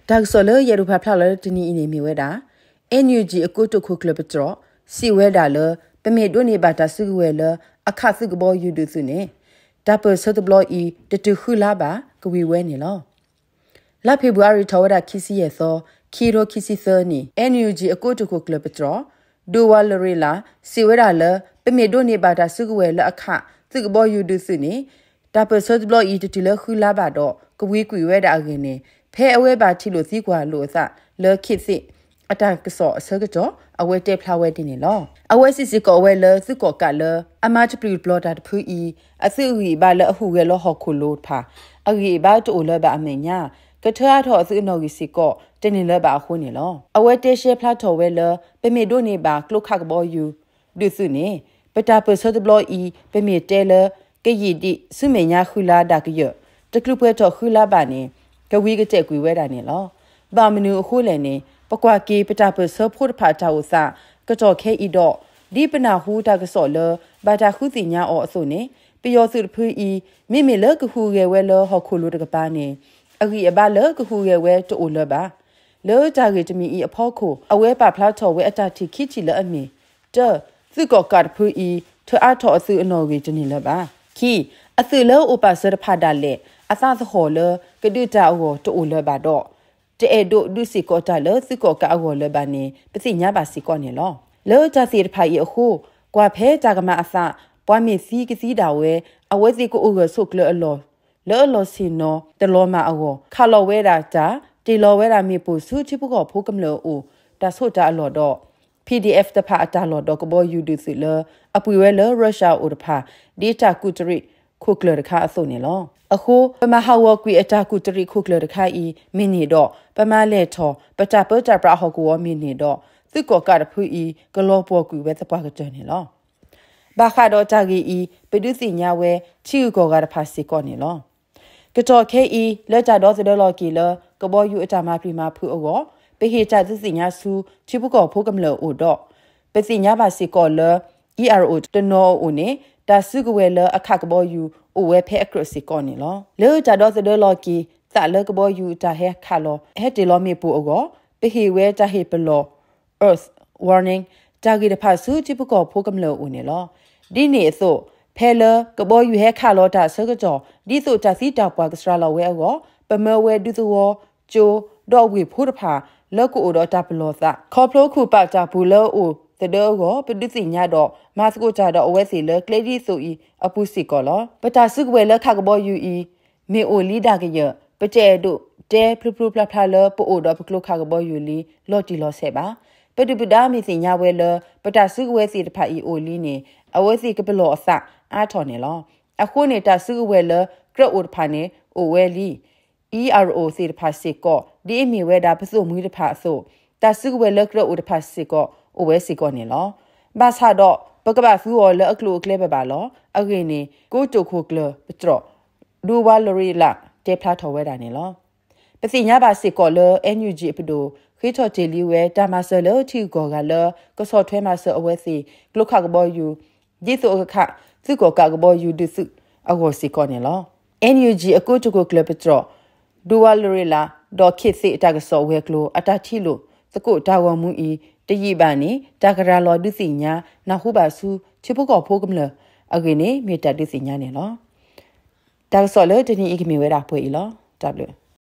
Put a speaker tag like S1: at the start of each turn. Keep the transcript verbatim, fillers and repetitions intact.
S1: ดักสเลเยรูพาพลาเลตินีอินีมีเวดาเอ็นยูจีอกูตุคุคลบจรอสีเวดาเลเปเมดวนีบาตาซึกเวเลอะคาซึกบอยูดูซุเนดับเปิลซตบลออีตตุคุลาบากวีเวนีลอลาเฟบรุอารีทาวดาคิซิเยซอคีโรคิซิเซนีเอ็นยูจีอกูตุคุคลบจรอดูวาลเรลาสีเวดาเลเปเมดวนีบาตาซึกเวเลอะคาซึกบอยูดูซุเนดับเปิลซตบลออีตตุเลคุลาบาดอกวีกวีเวดาเกเนเพอเวบาทิโลซีกว่าโลซะเลคิดสิအတကဆော့ဆကကြောအဝဲတေဖလာဝဲတင်နေလောအဝဲစစ်စစ်ကောဝဲလစကောကလအမတ်ပရီဘလော့တာဖူအီအစုဝီဘာလအဟုဝဲလောဟခုလိုဖာအဂီဘာတိုလဘအမေညာကထရထောအစုနော်ကြီးစစ်ကောတင်နေလဘအခုနေလောအဝဲတေရှေဖလာထောဝဲလပမေဒိုနေဘာကလုခတ်ဘောယူဒုစုနေပတာပဆော့ဘလော့အီပမေတဲလကယီဒီစုမေညာခူလာဒါကရတကလုပွဲထောခူလာဘာနေကဝီကတဲ့ကွေဝဲတာနေလောဘာမနူအခုလည်းနေปกว่ากีปตาเปเซพูดผาจาวซากระจอกแค่อีดอกดีปนาหูตากระสอเลบาดาคุสิญาออสุเนปยอสุพืออีมิมิเลกะฮูเกเวเลฮอคูลูตกะปาเนอกีอบาเลกะฮูเกเวโตโอเลบาเลจาเกจมีอีอพอโคอเวปาพลาทอเวอตาทิคิจิเลอเมเจซึกอกาดพืออีเธออาทออซืออนอเวจนิเลบาคีอซือเลอุปาเสรพาดาเลอาซาสโหเลกะดืจาโอโตโอเลบาดอเจเอโดดูสิกอตาเลสิกอกะอโวเลบานีปสิญาบาสิกอเนลอเลจาสิรพายอคูกว่าเพจากะมาอาซาปวามีซีกสิดาเวอเวสิกออุกสุกเลอโลเลอโลสิโนตะโลมาอโวคาโลเวดาจาติโลเวดามีปูสุชิปุกอพูกำเลอูตาโซจาอโลดอ พี ดี เอฟ ตะพาอตาโลดอกบอยูดูสิเลอปุเวเลรัสเซียอุตพาดีตากุตริคุกเลรคาอโซเนลอအခုပမဟာဝကွေအတာကုတရီခုကလရခိုင်မင်းနေတော့ပမလဲထောပတာပတာပရဟကောမင်းနေတော့သူကောကရဖူဤဂလောပေါ်ကွေဝဲတပွားကကြနေလောဘာခါတော့တာကြီးဤပဒုစီညာဝဲချီကောကရဖာစီကောနေလောကတော်ခဲဤလက်ကြတော့စဒလော်ကီလကဘောယူအတာမပြမဖူအောပဟေချသစီညာစုချီပုကောဖိုးကမလောအိုတော့ပစီညာပါစီကောလ E R O တနောအိုနေတာစုကဝဲလအခကဘောယူအိုဝဲဖဲအခရစီကောနေလောလေကြတော့စဒလော်ကီစာလကဘောယူတာဟဲခါလောဟဲတီလောမီပူအောပဟီဝဲတာဟေပလော Earth warning တာဂီတဖာစုတိပကောဖိုးကမလောဦးနေလောဒီနေဆိုဖဲလကဘောယူဟဲခါလောတာဆကကြောဒီဆိုတာစီတာပွားကစရာလောဝဲအောပမဝဲဒုသဝကျိုတော့ဝေဖိုးတဖာလောက်ကိုတော့တာပလောစာခေါပလိုခုပါတာဘူးလောအိုတဒေကိုပဒုစီညာတော့မာစကိုကြတော့အဝဲစီလကလေးဒီဆိုဤအပူစီကောလပတာစုကဝဲလခကဘောယူဤမေအိုလီဒါကရပကျဲတို့တဲဖလူဖလူဖလာဖလာလပို့တော့ပကလုခကဘောယူလီလော်တီလော်ဆဲပါပဒုပဒါမီစီညာဝဲလပတာစုကဝဲစီတဖာဤအိုလီနေအဝဲစီကပလောအစအားထော်နေလောအခုနေတာစုကဝဲလကရအိုတဖာနေအိုဝဲလီ E R O စီတဖာစီကောဒီအမီဝဲဒါပစုမူတဖာဆိုတာစုကဝဲလကရအိုတဖာစီကောအိုဝဲစီကောနေလောဘာသာတော့ပကဘာဖူော်လအကလုကလေဘဘာလောအဂိနေကိုတိုခိုကလပထရဒူဝါလရီလာတေဖလာထော်ဝဲတာနေလောပစီညာပါစီကောလ N U G ပဒိုခိထော်တေလီဝဲတာမဆလထီကောကလကဆော့ထွဲမဆအဝဲစီကလုခကဘောယူဒီဆိုအခသူကောကကဘောယူဒုစုအဂောစီကောနေလော N U G အကိုတိုကိုကလပထရဒူဝါလရီလာဒေါ်ခိစီအတကဆော့ဝဲကလိုအတထီလိုစကုတာဝမှုဤတရီပါနေတာကရာလော်ဒုစီညာနာဟုပါစုချပုကောဖိုးကမလအကိနေမေတ္တာဒုစီညာနေလောတာဆော်လေတနီအကမီဝဲတာပွေလော W